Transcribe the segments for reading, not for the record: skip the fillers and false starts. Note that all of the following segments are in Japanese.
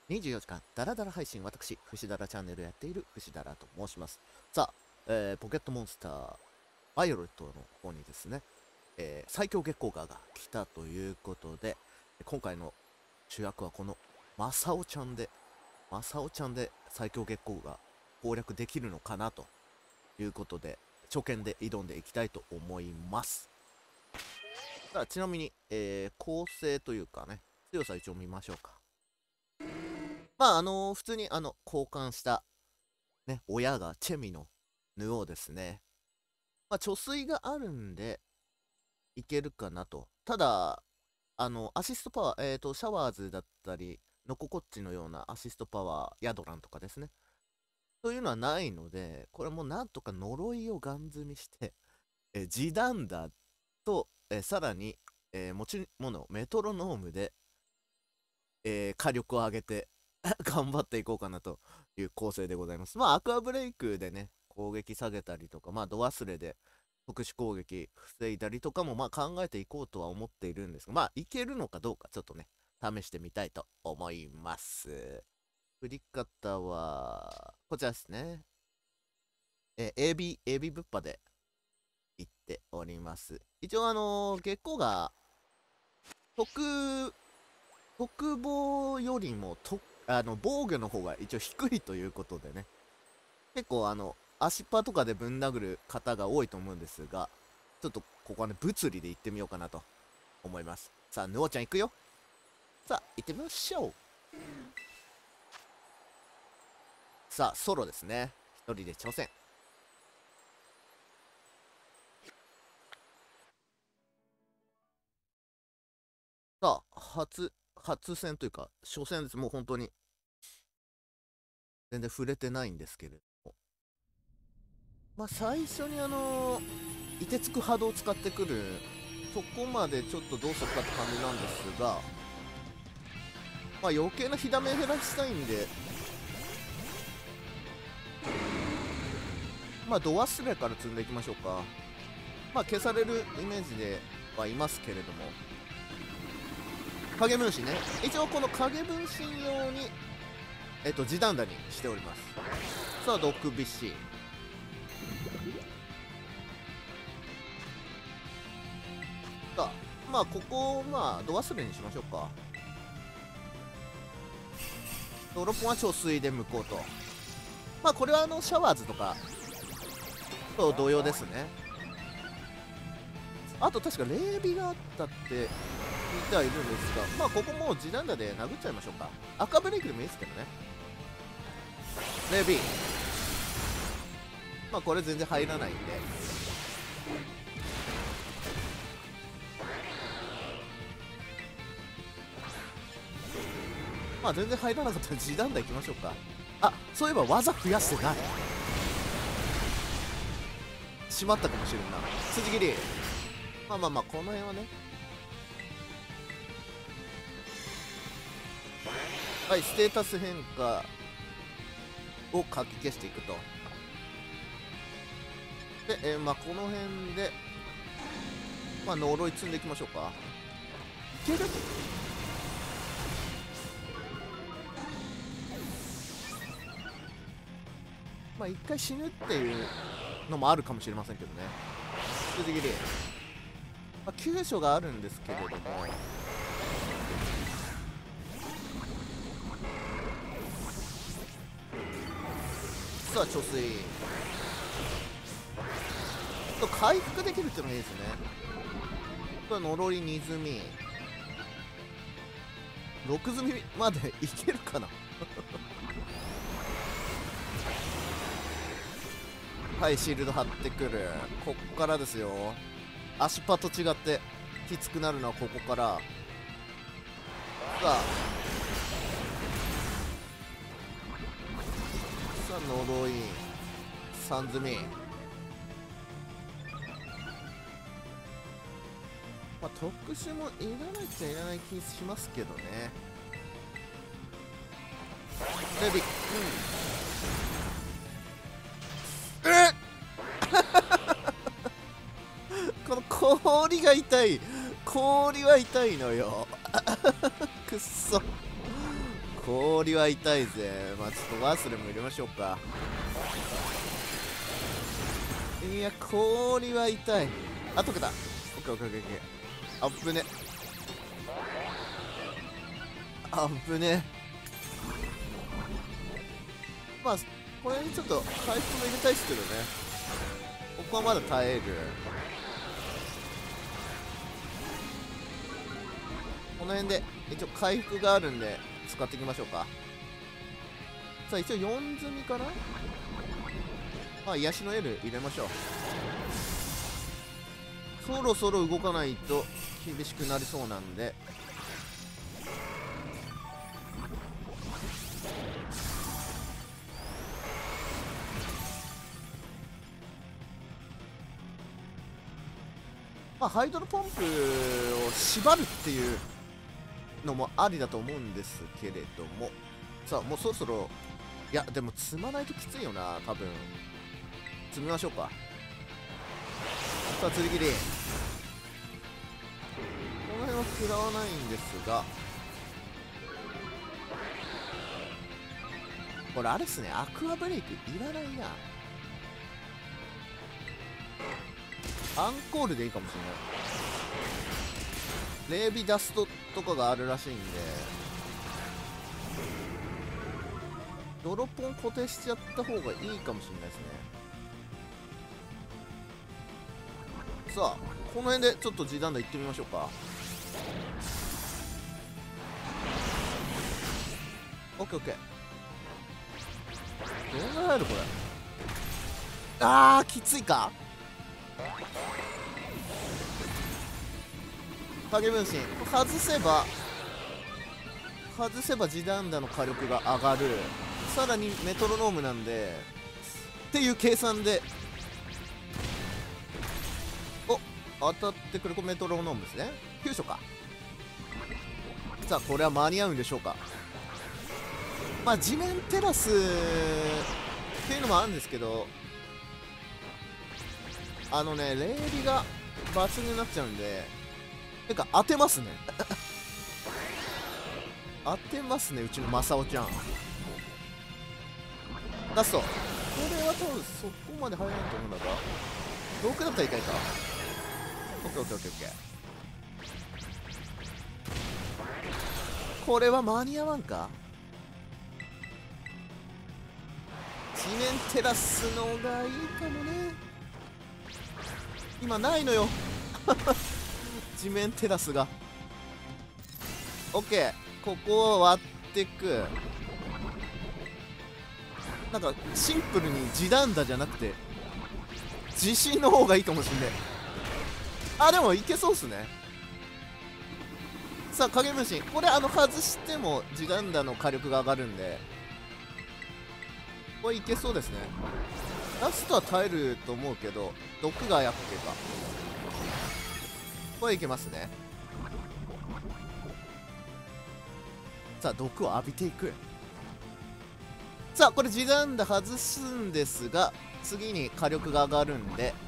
24時間ダラダラ配信、私、フシダラチャンネルやっているフシダラと申します。さあ、ポケットモンスター、バイオレットの方にですね、最強月光河が来たということで、今回の主役はこのマサオちゃんで、最強月光河攻略できるのかなということで、初見で挑んでいきたいと思います。さあ、ちなみに、構成というかね、強さ一応見ましょうか。まあ、普通に交換した、ね、親がチェミのヌオですね。まあ、貯水があるんで、いけるかなと。ただ、アシストパワー、シャワーズだったり、ノココッチのようなアシストパワー、ヤドランとかですね。というのはないので、これもなんとか呪いをガン積みして、ジダンダと、さらに、持ち物、メトロノームで、火力を上げて頑張っていこうかなという構成でございます。まあ、アクアブレイクでね、攻撃下げたりとか、まあ、ド忘れで特殊攻撃防いだりとかも、まあ、考えていこうとは思っているんですが、まあ、いけるのかどうか、ちょっとね、試してみたいと思います。振り方は、こちらですね。AB ぶっぱで行っております。一応、月光が、特防よりも防御の方が一応低いということでね、結構足パとかでぶん殴る方が多いと思うんですが、ちょっとここはね、物理で行ってみようかなと思います。さあ、ヌオちゃん行くよ。さあ、行ってみましょう。さあ、ソロですね。一人で挑戦。さあ、初戦というか、初戦です。もう本当に、全然触れてないんですけれども。まあ、最初に凍てつく波動を使ってくる、そこまでちょっとどうするかって感じなんですが、まあ余計な火ダメ減らしたいんで、まあド忘れから積んでいきましょうか。まあ消されるイメージではいますけれども、影分身ね、一応この影分身用に時短打にしております。さあ毒ビシ、さあまあここをまあド忘れにしましょうか。ドロポンは貯水で向こうと。まあこれはシャワーズとかと同様ですね。あと確か霊美があったって聞いてはいるんですが、まあここもう時短打で殴っちゃいましょうか。赤ブレイクでもいいですけどね。霊美、まあこれ全然入らないんで、まあ全然入らなかったら時短打いきましょうか。あ、そういえば技増やしてない。しまったかもしれんな。筋切り、まあまあまあこの辺はね、はい、ステータス変化をかき消していくと。で、まあこの辺でまあ呪い積んでいきましょうか。いける？まあ一回死ぬっていうのもあるかもしれませんけどね。筋切り、まあ、急所があるんですけれども、さあ貯水と回復できるっていうのがいいですね。これ呪い2積み6積みまでいけるかなはい、シールド張ってくる。こっからですよ。足パと違ってきつくなるのはここから。さあさあ呪い3積み、まあ特殊もいらないっちゃいらない気しますけどね。レビ、この氷が痛い。氷は痛いのよくっそ。 氷は痛いぜ。まあちょっとワスレも入れましょうか。いや、氷は痛い。あ、溶けた。オッケーオッケーオッケーオッケー。あっぶね。あっぶね。まあこれにちょっと回復も入れたいですけどね。ここはまだ耐える。この辺で一応回復があるんで使っていきましょうか。さあ一応4積みかな。まあ癒しの L 入れましょう。そろそろ動かないと厳しくなりそうなんで。まあハイドロポンプを縛るっていうのもありだと思うんですけれども、さあもうそろそろ、いやでも積まないときついよな。多分積みましょうか。さあ釣り切り、この辺は食らわないんですが、これあれっすね、アクアブレイクいらないな。アンコールでいいかもしれない。レービダストとかがあるらしいんで、ドロポン固定しちゃった方がいいかもしれないですね。さあこの辺でちょっと時短度いってみましょうか。オッケーオッケー。どんぐらい入るこれ。あーきついか。影分身外せば時短打の火力が上がる。さらにメトロノームなんでっていう計算で、お当たってくる。これメトロノームですね。急所か。さあこれは間に合うんでしょうか。まあ地面テラスっていうのもあるんですけど、レーリが抜群になっちゃうんで、てか当てますね当てますね、うちのマサオちゃん。ラスト。これは多分そこまで入らないと思うんだが、6だったらいかいか。オッケーオッケーオッケーオッケー。これは間に合わんか。地面テラスのがいいかもね。今ないのよ地面テラスが。オッケー、ここを割ってく。なんかシンプルに地団打じゃなくて地震の方がいいかもしんない。あ、でもいけそうっすね。さあ影分身、これ外しても地団打の火力が上がるんで、これいけそうですね。ラストは耐えると思うけど、毒がやっけか。これいけますね。さあ毒を浴びていく。さあこれ地団打外すんですが、次に火力が上がるんで、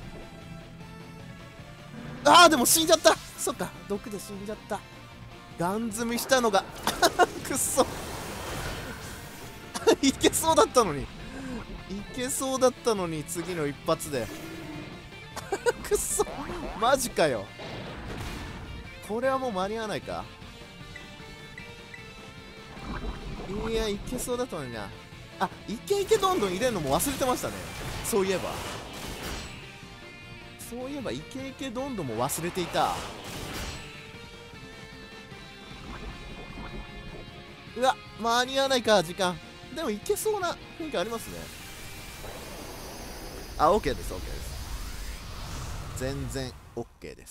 あーでも死んじゃった。そっか、毒で死んじゃった。ガン積みしたのがくっそいけそうだったのに、いけそうだったのに、次の一発でくっそ、マジかよ。これはもう間に合わないか。いや、いけそうだったのにな。あ、いけいけどんどん入れるのも忘れてましたね。そういえばいけいけどんどんも忘れていた。うわ、間に合わないか、時間。でもいけそうな雰囲気ありますね。あ、OK です、OK です。全然 OK です。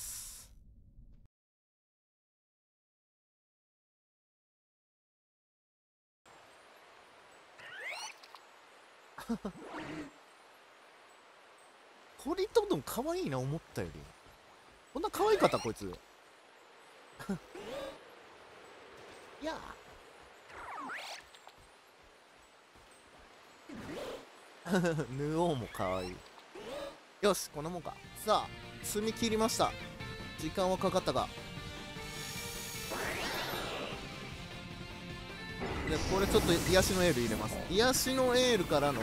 鳥とどん可愛いな、思ったより。こんな可愛かったこいついやヌオーも可愛い。よし、こんなもんか。さあ積み切りました。時間はかかったが、 でこれちょっと癒しのエール入れます。癒しのエールからの、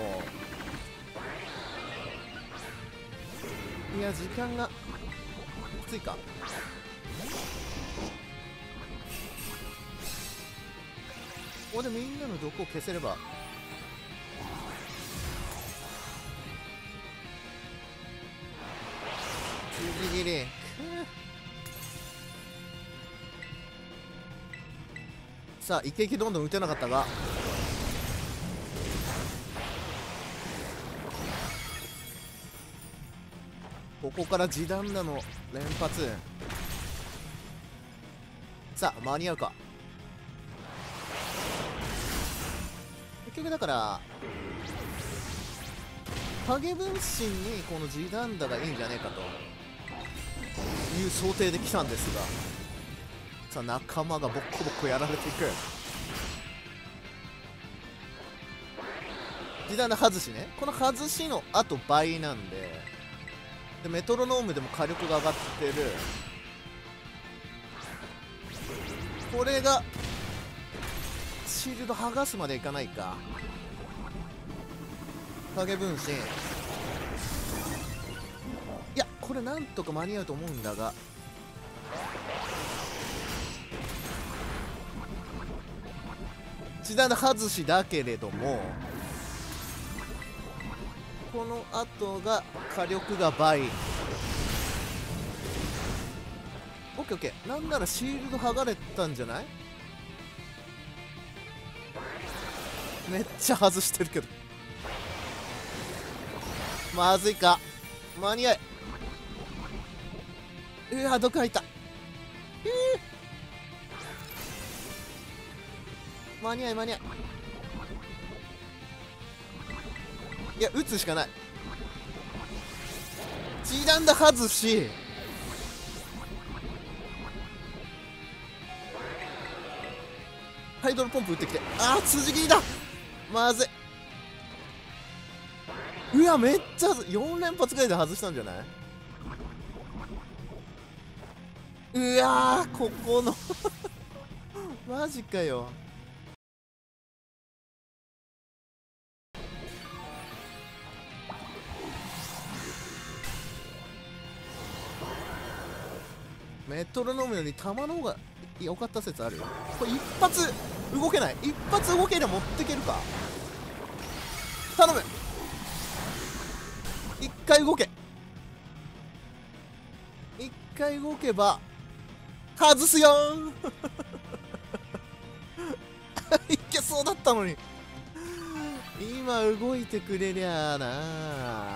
いや時間がきついか。ここでみんなの毒を消せれば、ギリギリ。さあイケイケどんどん打てなかったが、ここから時短打の連発。さあ間に合うか。結局だから影分身にこの時短打がいいんじゃねえかという想定で来たんですが、さあ仲間がボッコボッコやられていく。時短打外しね。この外しのあと倍なんで、メトロノームでも火力が上がってる。これがシールド剥がすまでいかないか。影分身、いやこれなんとか間に合うと思うんだが、時短の外しだけれども、この後が火力が倍。オッケーオッケー。なんならシールド剥がれたんじゃない？めっちゃ外してるけど、まずいか。間に合い。うわ毒入った。間に合い間に合い。いや打つしかない。時短だ外し、ハイドロポンプ打ってきて、あー辻切りだ。まずい。うわめっちゃ4連発ぐらいで外したんじゃない？うわーここのマジかよ。メトロノームより弾の方が良かった説あるよ。これ一発動けない。一発動けりゃ持ってけるか。頼む。一回動け。一回動けば外すよーんいけそうだったのに。今動いてくれりゃあな。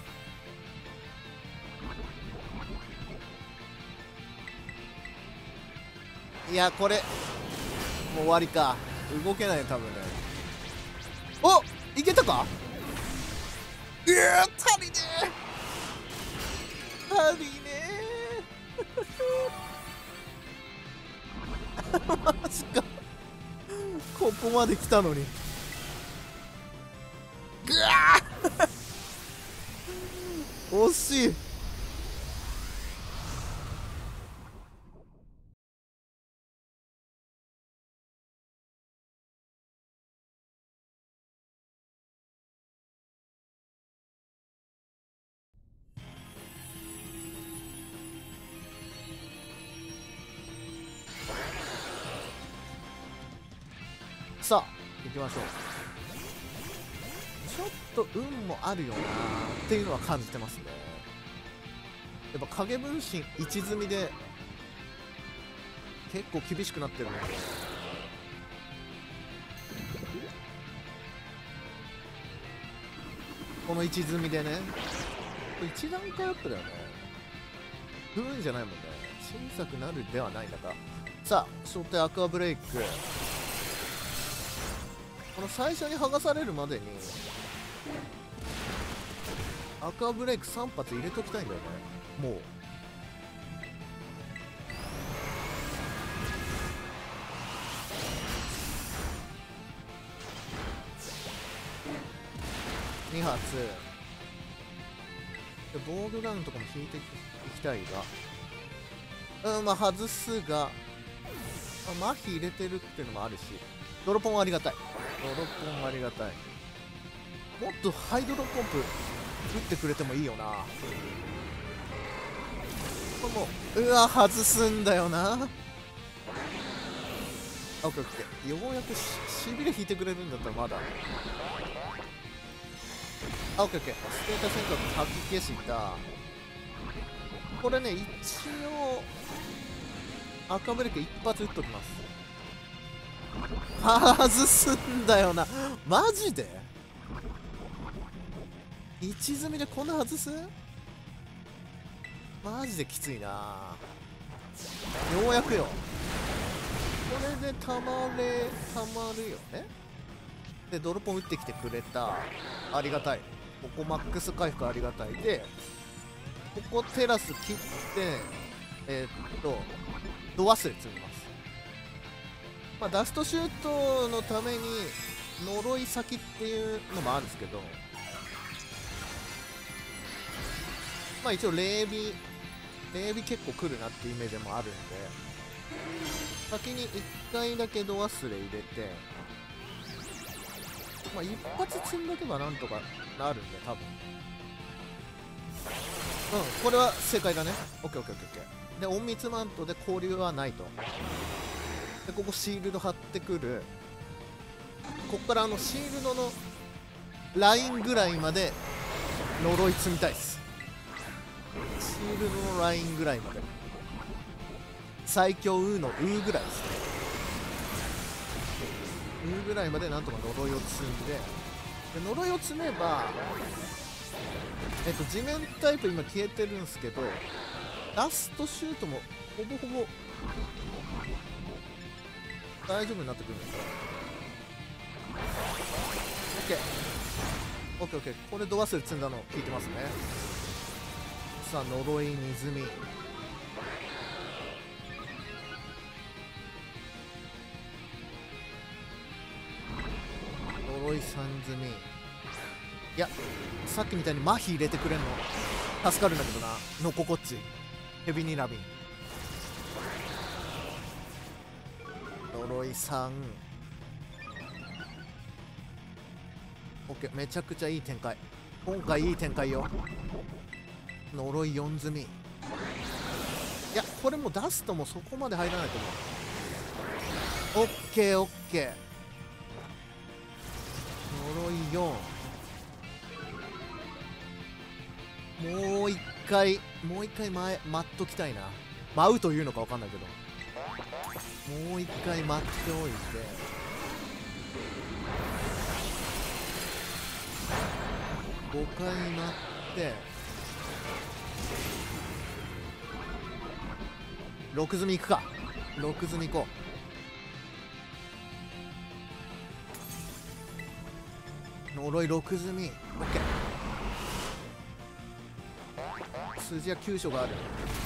いやこれもう終わりか。動けないよ多分ね。おいけたか。足りねえ足りねえマジか。ここまで来たのにぐわ惜しい。さあ行きましょう。ちょっと運もあるよなっていうのは感じてますね。やっぱ影分身一積みで結構厳しくなってるので、この一積みでね、これ一段階アップだよね。不運じゃないもんね。小さくなるではないんだが、さあ初手アクアブレイク、この最初に剥がされるまでにアクアブレイク3発入れときたいんだよね。もう2発でボードダウンとかも引いていきたいが、まあ外すが、麻痺入れてるっていうのもあるし、 ドロポンありがたい。ドロポンありがたい。もっとハイドロポンプ打ってくれてもいいよな。これもう、うわ外すんだよな。オッケーオッケー。ようやくしびれ引いてくれるんだったらまだ。オッケーオッケー。ステータ戦闘かき消した。これね、一応赤ブレーキ一発打っときます。外すんだよな。マジで一積みでこんな外す？マジできついな。ようやくよ。これでたまるよね。でドロポン打ってきてくれた。ありがたい。ここマックス回復ありがたい。でここテラス切ってド忘れ積みます。まあ、ダストシュートのために呪い先っていうのもあるんですけど、まあ一応霊美結構来るなっていうイメージもあるんで、先に1回だけド忘れ入れて、まあ一発積んどけばなんとかなるんで、多分これは正解だね。オッケーオッケーオッケーオッケー。で隠密マントで交流はないと。でここシールド貼ってくる。こっからシールドのラインぐらいまで呪い積みたいです。シールドのラインぐらいまで、最強ウーのウーぐらいですね。ウーぐらいまでなんとか呪いを積んで、呪いを積めば地面タイプ今消えてるんですけど、ラストシュートもほぼほぼ大丈夫になってくるんですよ。オッケーオッケー。これド忘れ積んだの聞いてますね。さあ呪いネズミ、呪い三積み。いやさっきみたいに麻痺入れてくれんの助かるんだけどな。ノコこっちヘビニラビン。呪い3。オッケー、めちゃくちゃいい展開。今回いい展開よ。呪い4積み。いやこれも出すともそこまで入らないと思う。オッケーオッケー。呪い4。もう一回待っときたいな。舞うというのか分かんないけど、もう一回待っておいて、5回待って6積みいくか。6積みいこう。呪い6積み。オッケー。筋や急所がある。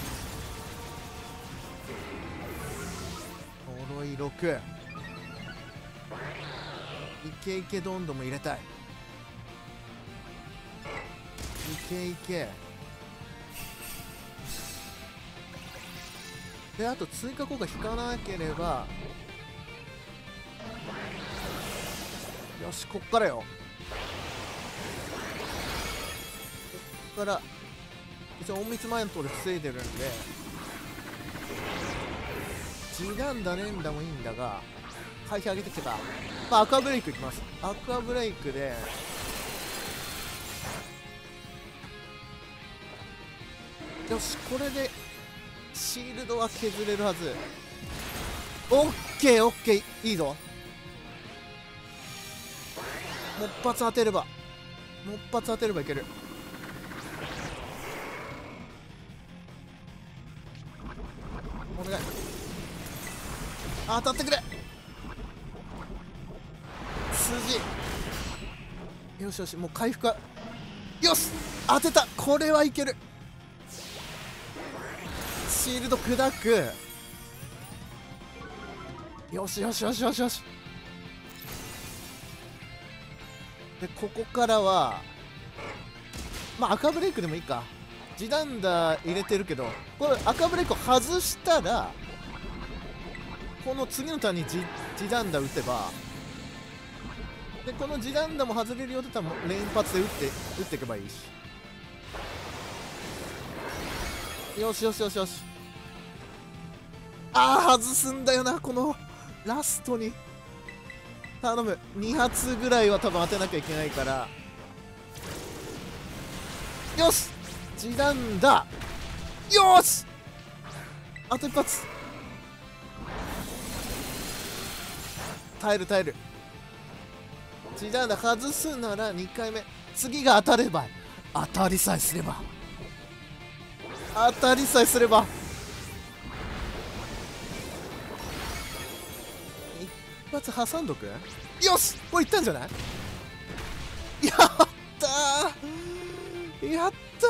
呪い6。いけいけどんどんも入れたい。いけいけ。であと追加効果引かなければよし。こっからよ。こっから一応隠密マントで防いでるんで、時短だ連打もいいんだが、回避上げてきたか。まあアクアブレイクいきます。アクアブレイクでよし。これでシールドは削れるはず。オッケーオッケー。いいぞ。もう一発当てればいける。お願い当たってくれ。筋よしよし。もう回復はよし当てた。これはいける。シールド砕く。よしよしよしよしよし。でここからはまあ赤ブレイクでもいいか。時短打入れてるけど、これ赤ブレイクを外したらこの次のターンに時短打打てばで、このジダンダも外れるようだったらもう連発で打っていけばいいし。よしよしよしよし。ああ、外すんだよな、このラストに。頼む。2発ぐらいは多分当てなきゃいけないから。よし、ジダンダ。よし、あと一発。耐える耐える。ジダンダ外すなら2回目。次が当たれば、当たりさえすれば、当たりさえすれば一発挟んどく。よし、これいったんじゃない？やったー、やった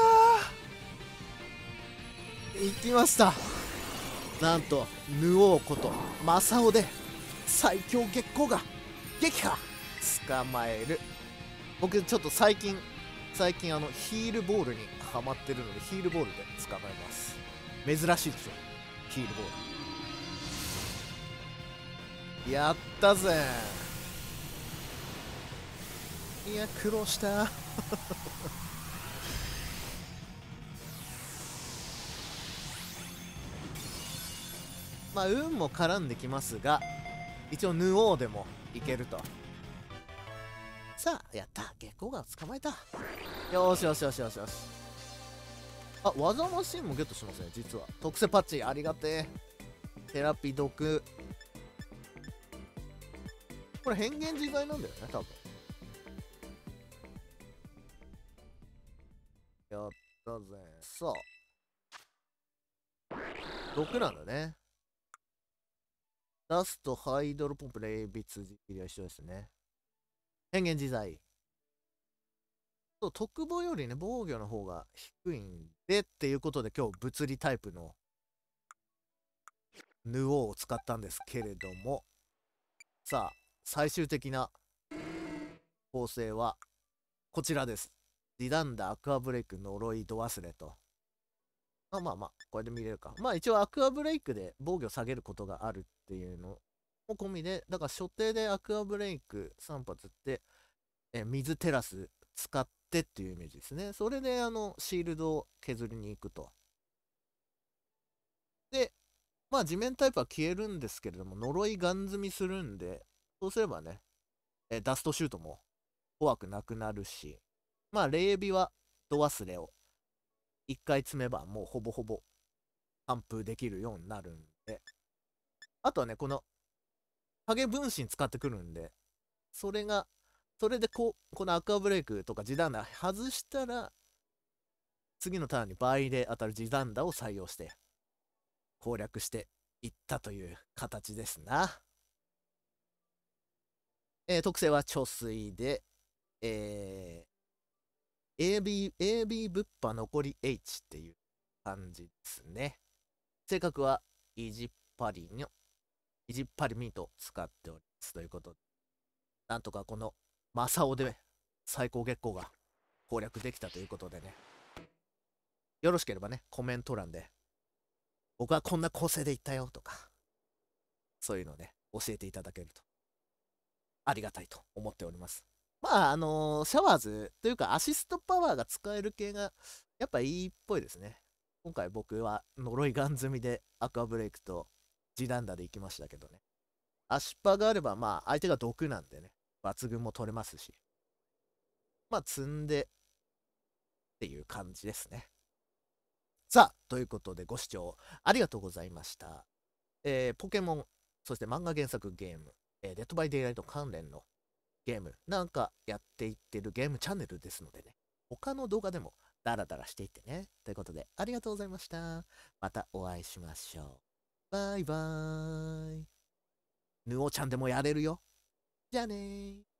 ー、いきました。なんとヌオーことマサオで最強月光が撃破捕まえる。僕ちょっと最近ヒールボールにハマってるので、ヒールボールで捕まえます。珍しいでしょ、ヒールボール。やったぜ。いや、苦労したまあ運も絡んできますが、一応ヌオーでもいけると。さあ、やった、月光が捕まえた。よしよしよしよしよし。あ、技マシンもゲットしますね、実は。特製パッチありがてえ。テラピ毒、これ変幻自在なんだよね、多分。やったぜ。さあ、毒なんだね。ダスト、ハイドロポンプ、霊筆、実技は一緒ですね。変幻自在。そう、特防よりね、防御の方が低いんでっていうことで、今日物理タイプのヌオーを使ったんですけれども、さあ、最終的な構成はこちらです。ディダンダ、アクアブレイク、呪い、度忘れと。まあ、これで見れるか。まあ一応アクアブレイクで防御下げることがあるっていうのも込みで、だから所定でアクアブレイク3発って、水テラス使ってっていうイメージですね。それでシールドを削りに行くと。で、まあ地面タイプは消えるんですけれども、呪いガン積みするんで、そうすればね、ダストシュートも怖くなくなるし、まあ霊美は度忘れを1回積めばもうほぼほぼ完封できるようになるんで、あとはね、この影分身使ってくるんで、それでこのアクアブレイクとかジダンダ外したら、次のターンに倍で当たるジダンダを採用して攻略していったという形ですな。特性は貯水で、AB 物販残り H っていう感じですね。性格は意地っ張りミートを使っておりますということで、なんとかこのマサオで最高月光が攻略できたということでね、よろしければね、コメント欄で僕はこんな構成でいったよとか、そういうのをね、教えていただけるとありがたいと思っております。まあ、シャワーズというかアシストパワーが使える系がやっぱいいっぽいですね。今回僕は呪いガン積みでアクアブレイクとジダンダで行きましたけどね。足パがあればまあ相手が毒なんでね、抜群も取れますし、まあ積んでっていう感じですね。さあ、ということでご視聴ありがとうございました。ポケモン、そして漫画原作ゲーム、デッドバイデイライト関連のゲームなんかやっていってるゲームチャンネルですのでね、他の動画でもダラダラしていってね。ということで、ありがとうございました。またお会いしましょう。バイバーイ。ヌオちゃんでもやれるよ。じゃあねー。